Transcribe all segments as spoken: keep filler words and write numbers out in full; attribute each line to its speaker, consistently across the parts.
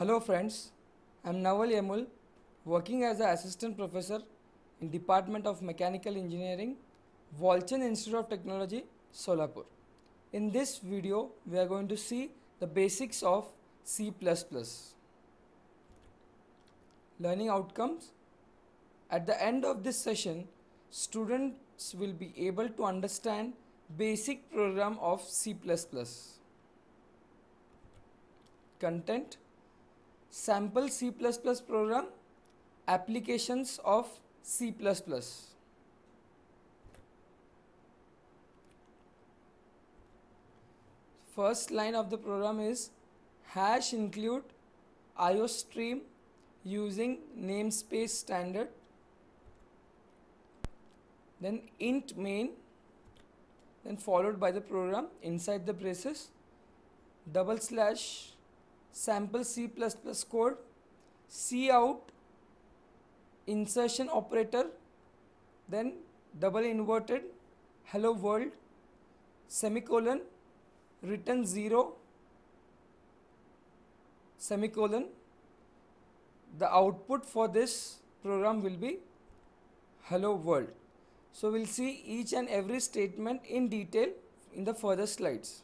Speaker 1: Hello friends, I am Naval Yemul, working as an assistant professor in Department of Mechanical Engineering, Walchand Institute of Technology, Solapur. In this video, we are going to see the basics of C plus plus. Learning outcomes. At the end of this session, students will be able to understand basic program of C plus plus. Content. Sample C plus plus program, applications of C plus plus. First line of the program is hash include I O stream using namespace standard. Then int main, then followed by the program inside the braces, double slash sample C plus plus code, cout insertion operator, then double inverted hello world, semicolon, return zero, semicolon. The output for this program will be hello world. So we'll see each and every statement in detail in the further slides.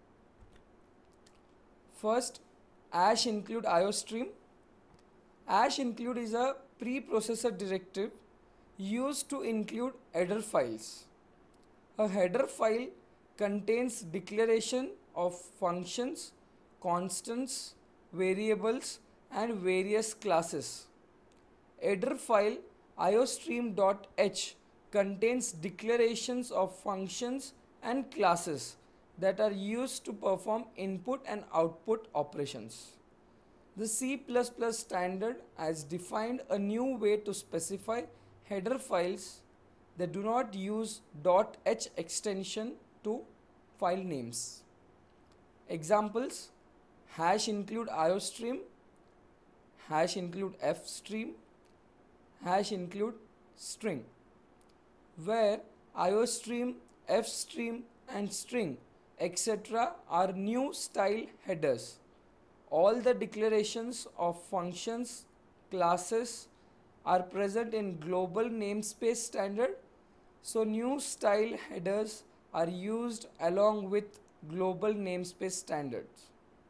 Speaker 1: First, hash include I O stream. Hash include is a preprocessor directive used to include header files. A header file contains declaration of functions, constants, variables and various classes. Header file iostream.h contains declarations of functions and classes that are used to perform input and output operations. The C plus plus standard has defined a new way to specify header files that do not use .h extension to file names. Examples: hash include iostream, hash include fstream, hash include string, where iostream, fstream and string et cetera are new style headers. All the declarations of functions, classes are present in global namespace standard. So new style headers are used along with global namespace standards.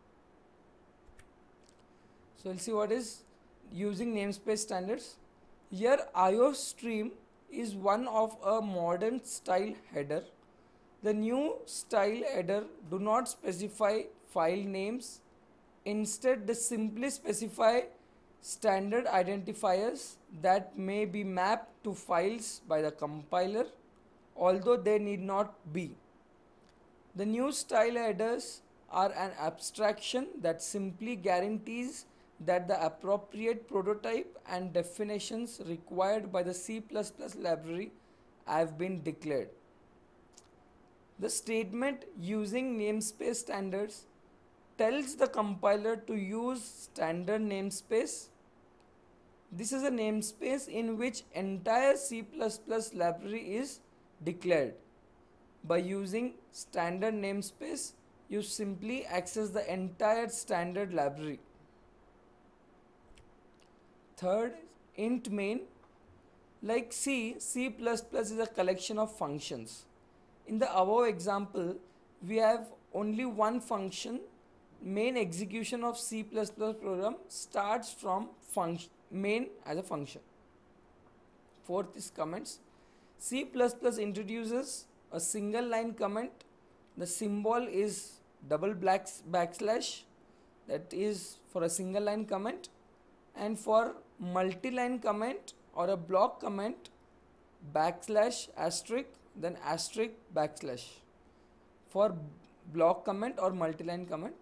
Speaker 1: So we'll see what is using namespace standards. Here iostream is one of a modern style header. The new style header do not specify file names. Instead, they simply specify standard identifiers that may be mapped to files by the compiler, although they need not be. The new style headers are an abstraction that simply guarantees that the appropriate prototype and definitions required by the C plus plus library have been declared. The statement using namespace standards tells the compiler to use standard namespace. This is a namespace in which entire C plus plus library is declared. By using standard namespace, you simply access the entire standard library. Third, int main. Like C, C plus plus is a collection of functions. In the above example, we have only one function. Main execution of C plus plus program starts from function main as a function. Fourth is comments. C plus plus introduces a single line comment. The symbol is double black backslash, that is for a single line comment, and for multi-line comment or a block comment, backslash asterisk, then asterisk backslash for block comment or multi-line comment.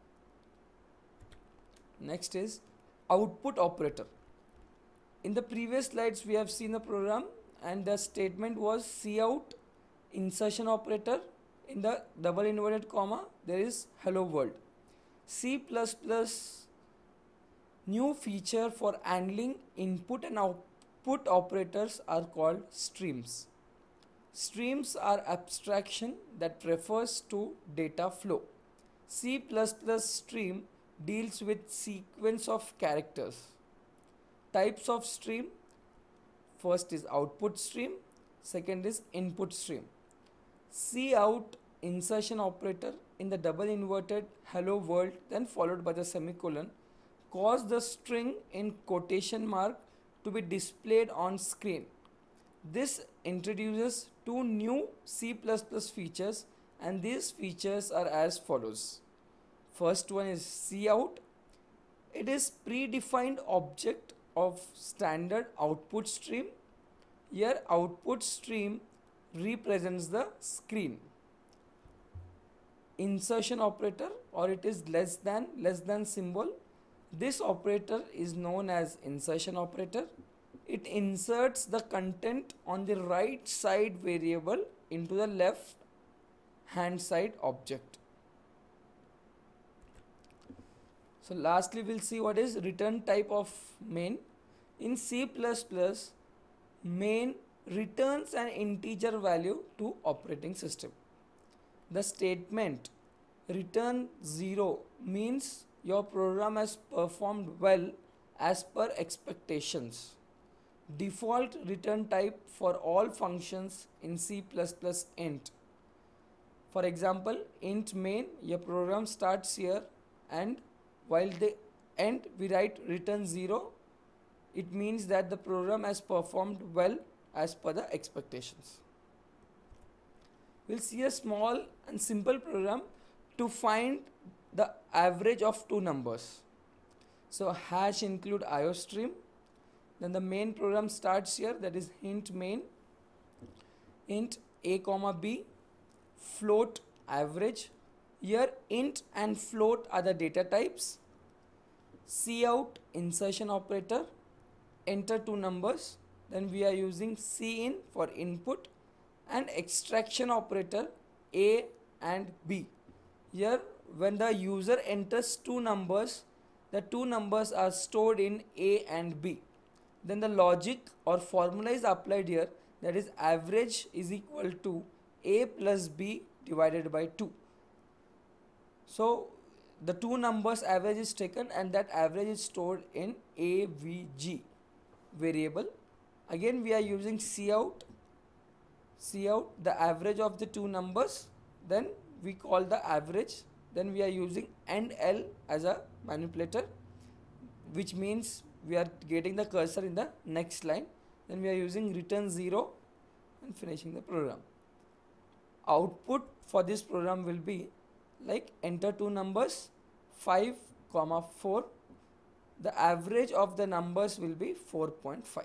Speaker 1: Next is output operator. In the previous slides we have seen the program and the statement was cout insertion operator. In the double inverted comma there is hello world. C plus plus new feature for handling input and output operators are called streams. Streams are abstraction that refers to data flow. C plus plus stream deals with sequence of characters. Types of stream: first is output stream, second is input stream. Cout insertion operator in the double inverted hello world, then followed by the semicolon, cause the string in quotation mark to be displayed on screen. This introduces two new C plus plus features, and these features are as follows. First one is Cout. It is predefined object of standard output stream. Here output stream represents the screen. Insertion operator, or it is less than less than symbol. This operator is known as insertion operator. It inserts the content on the right side variable into the left hand side object. So lastly we'll see what is return type of main. In C plus plus, main returns an integer value to operating system. The statement return zero means your program has performed well as per expectations. Default return type for all functions in C plus plus int. For example, int main, your program starts here, and while the end we write return zero. It means that the program has performed well as per the expectations. We'll see a small and simple program to find the average of two numbers. So hash include iostream. Then the main program starts here, that is int main, int a comma b, float average. Here int and float are the data types. Cout insertion operator, enter two numbers. Then we are using cin for input, and extraction operator a and b. Here when the user enters two numbers, the two numbers are stored in a and b. Then the logic or formula is applied here, that is average is equal to a plus b divided by two. So the two numbers average is taken, and that average is stored in avg variable. Again we are using cout, cout the average of the two numbers, then we call the average. Then we are using and L as a manipulator, which means we are getting the cursor in the next line. Then we are using return zero and finishing the program. Output for this program will be like enter two numbers, five comma four. The average of the numbers will be four point five.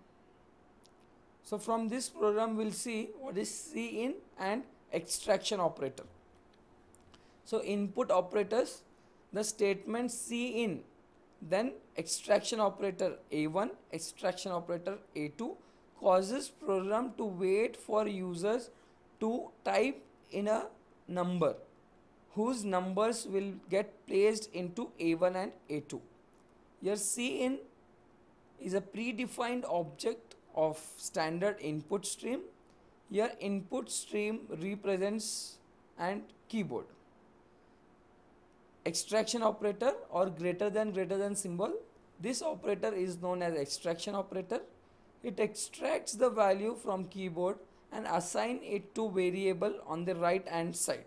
Speaker 1: So from this program we'll see what is cin and extraction operator. So input operators, the statement cin, then extraction operator a one, extraction operator a two, causes program to wait for users to type in a number whose numbers will get placed into a one and a two. Here cin is a predefined object of standard input stream. Here input stream represents and keyboard. Extraction operator, or greater than greater than symbol, this operator is known as extraction operator. It extracts the value from keyboard and assign it to variable on the right hand side.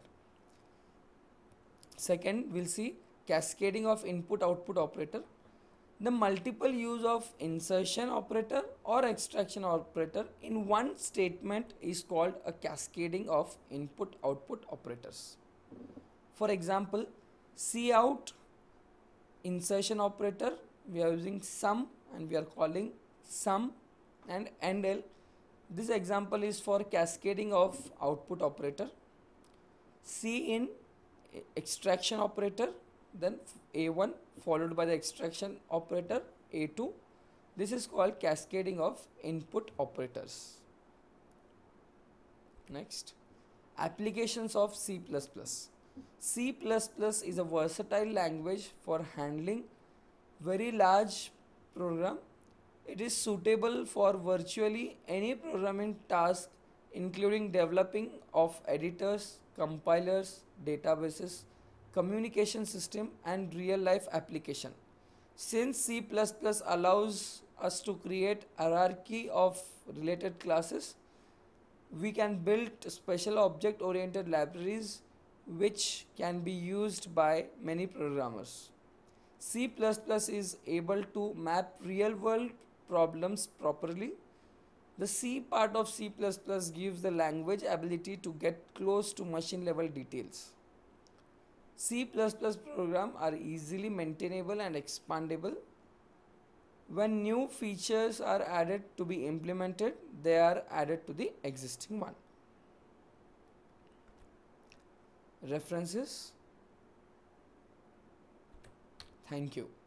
Speaker 1: Second we'll see cascading of input output operator. The multiple use of insertion operator or extraction operator in one statement is called a cascading of input output operators. For example, cout insertion operator, we are using sum and we are calling sum, and and L. This example is for cascading of output operator. Cin extraction operator, then a one followed by the extraction operator a two. This is called cascading of input operators. Next, applications of C plus plus. C plus plus is a versatile language for handling very large program. It is suitable for virtually any programming task, including developing of editors, compilers, databases, communication system, and real life application. Since C plus plus allows us to create hierarchy of related classes, we can build special object oriented libraries which can be used by many programmers. C plus plus is able to map real world problems properly. The C part of C plus plus gives the language ability to get close to machine level details. C plus plus programs are easily maintainable and expandable. When new features are added to be implemented, they are added to the existing one. References. Thank you.